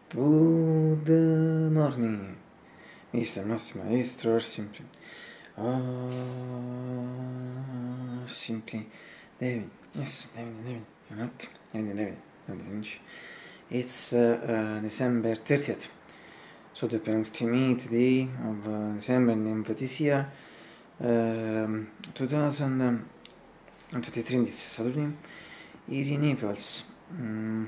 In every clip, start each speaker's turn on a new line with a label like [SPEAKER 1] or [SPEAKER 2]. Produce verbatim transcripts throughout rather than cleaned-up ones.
[SPEAKER 1] Good morning, mister Massimo Maestro, or simply, or simply David. Yes, David, David, not David, David, not Lynch. It's uh, uh, December thirtieth, so the penultimate day of uh, December in this year, um, twenty twenty-three in this Saturday, here in Naples. Um,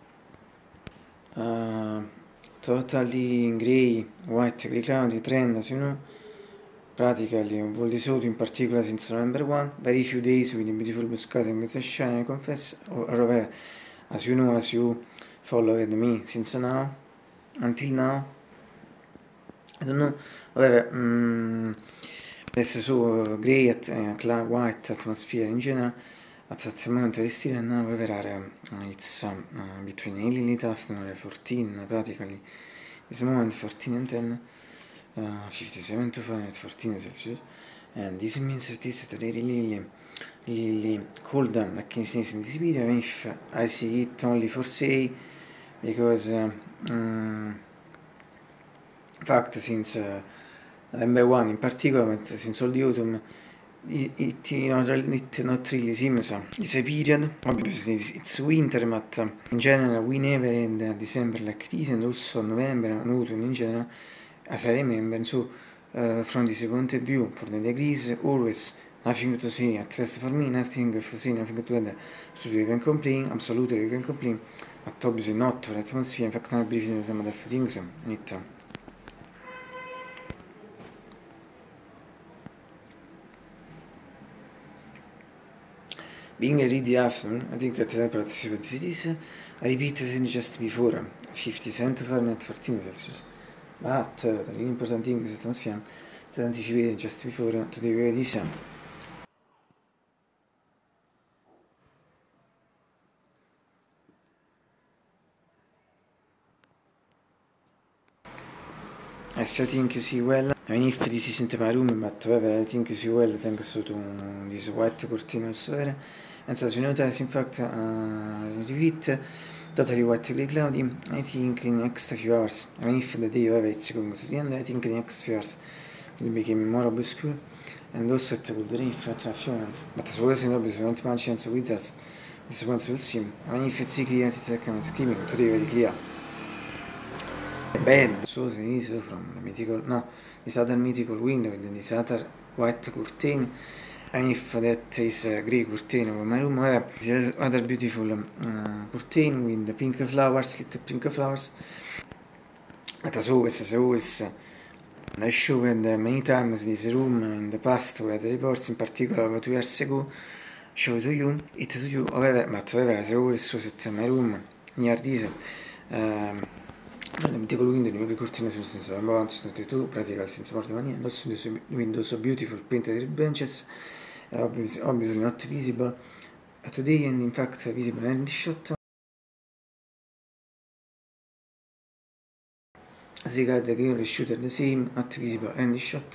[SPEAKER 1] uh, Totally grey, white, grey cloudy, trend, as you know, practically a vol di sole in particular since November first, very few days with beautiful blue skies and good sunshine, I confess, however, as you know, as you followed me since now, until now, I don't know, however, um, it's so grey, at, uh, cloud, white atmosphere in general, at that moment very still, and now however, uh, it's um, uh, between eight in the afternoon, fourteen, practically, this moment fourteen and ten, uh, fifty-seven to Fahrenheit, fourteen Celsius, and this means that it's really, really, really cold, like in this video, even if I see it only for say, because, uh, um, in fact, since uh, November first in particular, but since all the autumn, it, it, not, it not really seems uh, it's a period, obviously it's winter, but uh, in general we never end uh, December like this, and also November and autumn in general, as I remember, and so uh, from this point of view, for the degrees, always nothing to say, at least for me, nothing to say, nothing to add, so you can complain, absolutely you can complain, but obviously not for atmosphere, in fact, not briefing some other things, and it, uh, being a ready afternoon, I think that the temperature of the cities, I repeat as in just before, fifty-seven to Fahrenheit, fourteen Celsius. But uh, the really important thing is that atmosphere, that anticipated just before to the very this. Yes, I think you see well. I mean, if this isn't my room, but however, I think you see well thanks to this white curtain also there. And so, as you notice, in fact, uh, repeat, totally white grey cloudy, I think in the next few hours, I mean, if the day, however, it's going to the end, I think in the next few hours it will become more obscure, and also it will rain for a few months. But as well as in obviously, not much chance of wizards, this once we'll see. I mean, if it's clear, it's like I'm screaming, today very clear. Bad, so is from the mythical, no, this other mythical window with this other white curtain, and if that is a grey curtain of my room, where this other beautiful uh, curtain with the pink flowers, little pink flowers. But as always, as always, uh, I showed many times this room in the past, where the reports, in particular about two years ago, show to you, it to you, however, but however, as I always saw at my room near this. Um, the mythical window, the curtain since about twenty-two, practical since more than one year, lots of windows so beautiful painted benches, uh, obviously, obviously not visible uh, today, and in fact visible in the shot. As regard the game shooter, the same, not visible in the shot.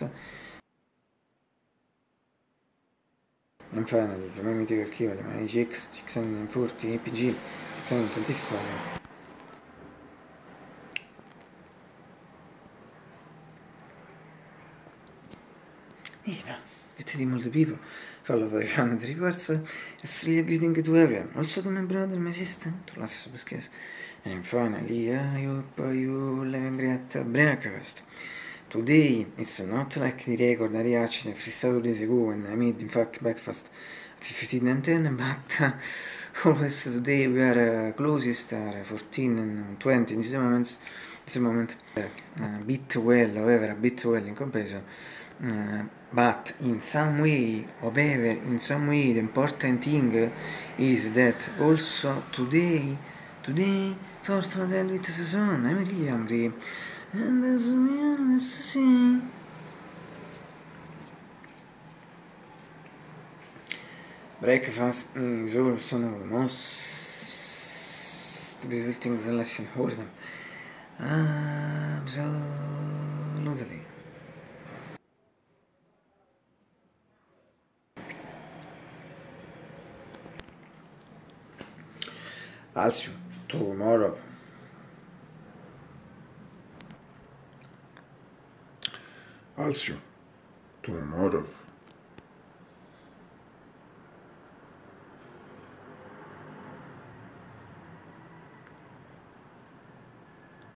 [SPEAKER 1] And finally, for my mythical keyboard, my A G X six forty A P G six twenty-five. Yeah, greeting all the people, follow the fan the reports, still greeting to everyone, also to my brother, my sister, to last subscribers, and finally, I hope you will have a great breakfast. Today, it's not like the record I reached three Saturdays ago when I made, in fact, breakfast at fifteen and ten, but uh, always today we are uh, closest, are fourteen and twenty in these moments, this moment, uh, a bit well, however, a bit well in comparison. Uh, but in some way, however, in some way, the important thing is that also today, today, for Fratelli with Saison, I'm really hungry, and as we always say, breakfast is also one of the most beautiful things in life, all of them. Absolutely. Also, tomorrow,
[SPEAKER 2] Alcio, tomorrow.